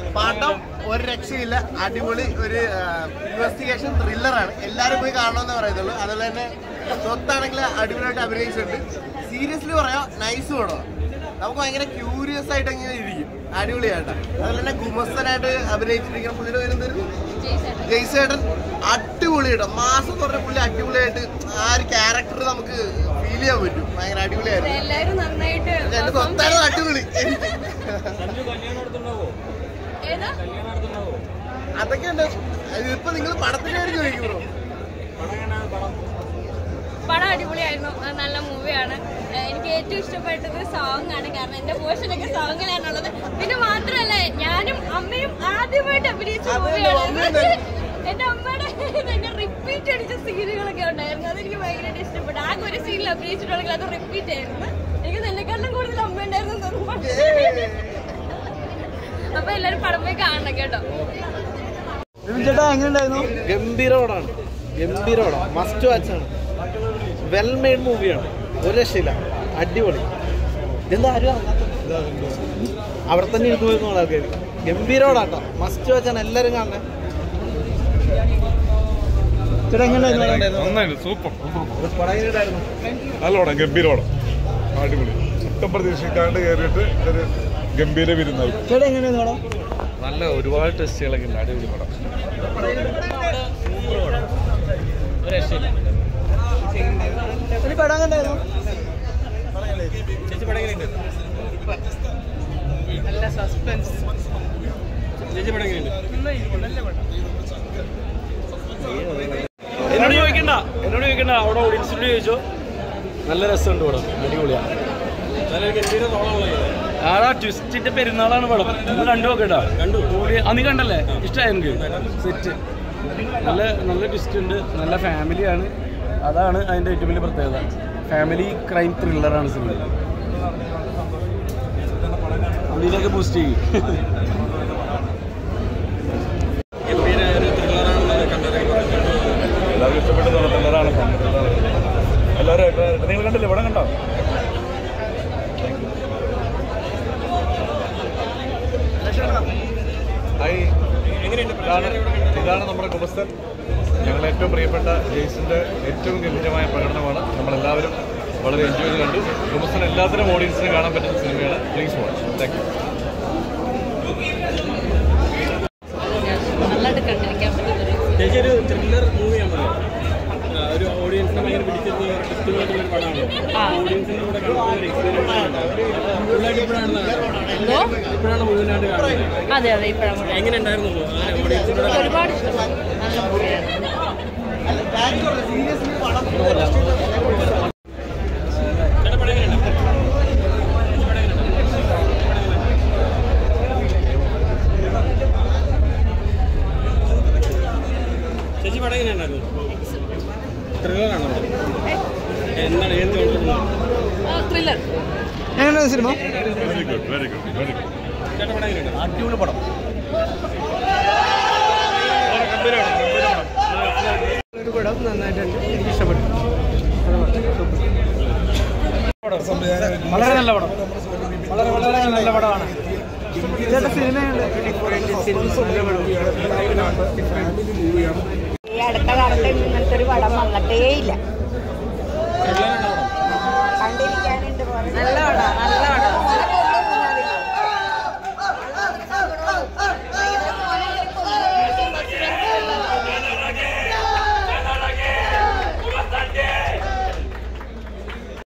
പാട്ടം ഒരു രക്ഷയില്ല, അടിപൊളി ഒരു ഇൻവെസ്റ്റിഗേഷൻ ത്രില്ലറാണ്. എല്ലാവരും പോയി കാണണമെന്ന് പറയുന്നുള്ളൂ. അതുപോലെ തന്നെ സ്വത്താണെങ്കിൽ അടിപൊളിയായിട്ട് അഭിനയിച്ചിട്ടുണ്ട്. സീരിയസ്ലി പറയാം, നൈസ് പടം. നമുക്ക് ഭയങ്കര ക്യൂരിയസ് ആയിട്ട് ഇങ്ങനെ ഇരിക്കും, അടിപൊളിയായിട്ടാണ്. അതുപോലെ തന്നെ ഗുമസ്തനായിട്ട് അഭിനയിച്ചിരിക്കുന്ന പുള്ളിയുടെ പേരെന്തായിരുന്നു, ജയ്സേട്ടൻ. അടിപൊളിയായിട്ട് മാസം പറഞ്ഞ പുള്ളി അടിപൊളിയായിട്ട് ആ ഒരു ക്യാരക്ടർ നമുക്ക് ഫീൽ ചെയ്യാൻ പറ്റും. ഭയങ്കര അടിപൊളിയായിരുന്നു. എന്റെ സ്വത്തായിരുന്നു അടിപൊളി. അതൊക്കെ ഉണ്ട്. ഇപ്പൊ നിങ്ങൾ പടത്തിന്റെ കാര്യം ചോദിക്കുമോ? പടം അടിപൊളിയായിരുന്നു, നല്ല മൂവിയാണ്. എനിക്ക് ഏറ്റവും ഇഷ്ടപ്പെട്ടത് സോങ് ആണ്, കാരണം എന്റെ പോർഷനൊക്കെ സോങ്ങിലാണുള്ളത്. പിന്നെ മാത്രമല്ല, ഞാനും അമ്മയും ആദ്യമായിട്ട് അഭിനയിച്ച മൂവിയാണ്. എന്റെ അമ്മയുടെ തന്നെ റിപ്പീറ്റ് അടിച്ച സീനുകളൊക്കെ ഉണ്ടായിരുന്നു, അതെനിക്ക് ഭയങ്കരമായിട്ട് ഇഷ്ടപ്പെട്ടു. ആകെ ഒരു സീനിൽ അഭിനയിച്ചിട്ടുണ്ടെങ്കിൽ അത് റിപ്പീറ്റ് ആയിരുന്നു. എനിക്ക് നിന്നെക്കാളും കൂടുതൽ അമ്മ ഉണ്ടായിരുന്നു തോന്നുന്നു. അപ്പൊ എല്ലാരും പടം പോയി കാണണം കേട്ടോ. ഗംഭീര പടമാണ്, ഗംഭീര പടം, മസ്റ്റ് വാച്ച് ആണ്. വെൽ മെയ്ഡ് മൂവിയാണ്, ഒരു രക്ഷയില്ല, അടിപൊളി. എന്താ ആരും അവിടെ തന്നെ ഇരുന്ന് പോയിരുന്ന ആൾക്കാർ. ഗംഭീര പടാട്ടോ, മസ്റ്റ് വാച്ചാണ്, എല്ലാവരും കാണണേ. സൂപ്പർ നല്ല പടം, ഗംഭീര പടം, അടിപൊളി. ഒട്ടും പ്രതീക്ഷിക്കാണ്ട് കയറിയിട്ട് ഒരു ഗംഭീര വിരുന്നായി. നല്ല ഒരുപാട് ടെസ്റ്റുകളൊക്കെ ഉണ്ട്, അടിപൊളി പടം. നല്ല സസ്പെൻസ്. എന്നോട് ചോദിക്കണ്ട അവിടെ ഓഡിയൻസിനോട് ചോദിച്ചോ. നല്ല രസമുണ്ട് പടം, അടിപൊളിയാണ്. ആടാ ട്വിസ്റ്റിന്റെ പെരുന്നാളാണ് പടം, ഒന്ന് കണ്ടു നോക്കട്ടാ. നീ കണ്ടല്ലേ? ഇഷ്ടമായി എനിക്ക്. സെറ്റ്, നല്ല നല്ല ട്വിസ്റ്റ് ഉണ്ട്, നല്ല ഫാമിലിയാണ്. അതാണ് അതിൻ്റെ ഏറ്റവും വലിയ പ്രത്യേകത. ഫാമിലി ക്രൈം ത്രില്ലറാണ് സിനിമ. അതിനൊക്കെ ബൂസ്റ്റ് ചെയ്യും. എല്ലാവർക്കും ഇഷ്ടപ്പെട്ട ത്രില്ലറാണ്. എല്ലാവരും നിങ്ങൾ കണ്ടില്ലേ? പടം കണ്ടോ? ഇതാണ് നമ്മുടെ ഗുമസ്തൻ. ഞങ്ങൾ ഏറ്റവും പ്രിയപ്പെട്ട ജെയ്സിൻ്റെ ഏറ്റവും ഗംഭീരമായ പ്രകടനമാണ്. നമ്മളെല്ലാവരും വളരെ എൻജോയ് ചെയ്ത് കണ്ടു. ഗുമസ്തൻ എല്ലാത്തിനും ഓഡിയൻസിന് കാണാൻ പറ്റുന്ന സിനിമയാണ്. Please watch. Thank you. ചേച്ചി ഒരു ത്രില്ലർ മൂവിയാണല്ലോ, ഒരു ഓഡിയൻസിനെ ഭയങ്കര പിടിച്ചിരുന്ന ഇഷ്ടമായിട്ടുള്ള പടമാണ്. ഓഡിയൻസിൻ്റെ കൂടെ കാണുന്ന എക്സ്പീരിയൻസ് ഇപ്പോഴാണ് മുഴുവനായിട്ട് കാണുന്നത്. അതെ അതെ, ഇപ്പോഴാണ്. എങ്ങനെ ഉണ്ടായിരുന്നു ഓഡിയൻസിനോട്? ഒരുപാട് ഇഷ്ടമാണ്, നല്ല മൂവിയാണ്. ചേച്ചി പടം എങ്ങനെയുണ്ടായിരുന്നു? ത്രില്ലറാണോ? എന്താണ് ഏത് ത്രില്ലർ? എങ്ങനെയാണ് സിനിമ? Very good, very good, very good. ചേട്ടാ പടം എങ്ങനെയുണ്ട്? അടിപൊളി പടം. ഒരു പടം നന്നായിട്ടുണ്ട്, എനിക്ക് ഇഷ്ടപ്പെട്ടു. വളരെ നല്ല പടം, വളരെ വളരെ നല്ല പടമാണ്. ഈ അടുത്ത കാലത്ത് ഇങ്ങനത്തെ ഒരു പടം വന്നിട്ടേ ഇല്ല. കണ്ടിരിക്കാനുണ്ട്. നല്ല പടം, നല്ല പടം.